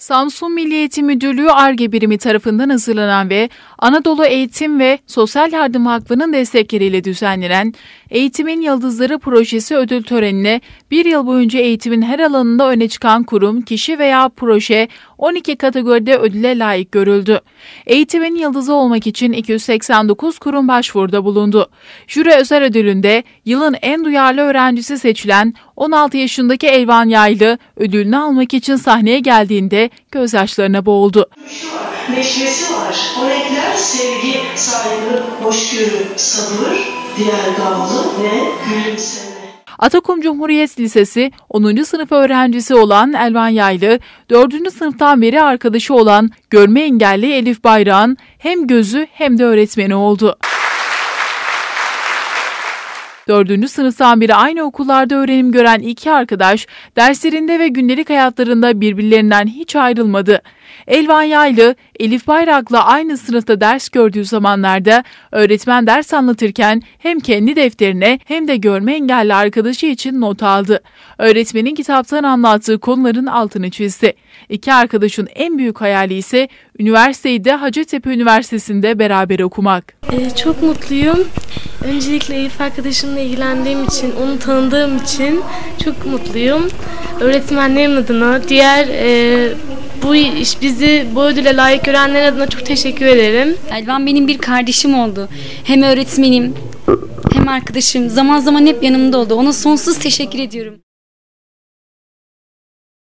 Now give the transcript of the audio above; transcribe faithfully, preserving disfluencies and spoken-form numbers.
Samsun Milli Eğitim Müdürlüğü Ar-Ge birimi tarafından hazırlanan ve Anadolu Eğitim ve Sosyal Yardım Vakfı'nın destekleriyle düzenlenen Eğitimin Yıldızları projesi ödül törenine bir yıl boyunca eğitimin her alanında öne çıkan kurum, kişi veya proje on iki kategoride ödüle layık görüldü. Eğitimin yıldızı olmak için iki yüz seksen dokuz kurum başvuruda bulundu. Jüri özel ödülünde yılın en duyarlı öğrencisi seçilen on altı yaşındaki Elvan Yaylı ödülünü almak için sahneye geldiğinde gözyaşlarına boğuldu. Neşvesi var. O renkler sevgi, saygı, hoşgörü, sabır, diğer gamlı ve gülümseme. Atakum Cumhuriyet Lisesi onuncu sınıf öğrencisi olan Elvan Yaylı, dördüncü sınıftan beri arkadaşı olan görme engelli Elif Bayrak'ın hem gözü hem de öğretmeni oldu. Dördüncü sınıftan beri aynı okullarda öğrenim gören iki arkadaş, derslerinde ve gündelik hayatlarında birbirlerinden hiç ayrılmadı. Elvan Yaylı, Elif Bayrak'la aynı sınıfta ders gördüğü zamanlarda öğretmen ders anlatırken hem kendi defterine hem de görme engelli arkadaşı için not aldı. Öğretmenin kitaptan anlattığı konuların altını çizdi. İki arkadaşın en büyük hayali ise üniversiteyi de Hacettepe Üniversitesi'nde beraber okumak. Ee, çok mutluyum. Öncelikle Elif arkadaşımla ilgilendiğim için, onu tanıdığım için çok mutluyum. Öğretmenlerim adına, diğer e, bu iş bizi bu ödüle layık görenler adına çok teşekkür ederim. Elvan benim bir kardeşim oldu. Hem öğretmenim hem arkadaşım. Zaman zaman hep yanımda oldu. Ona sonsuz teşekkür ediyorum.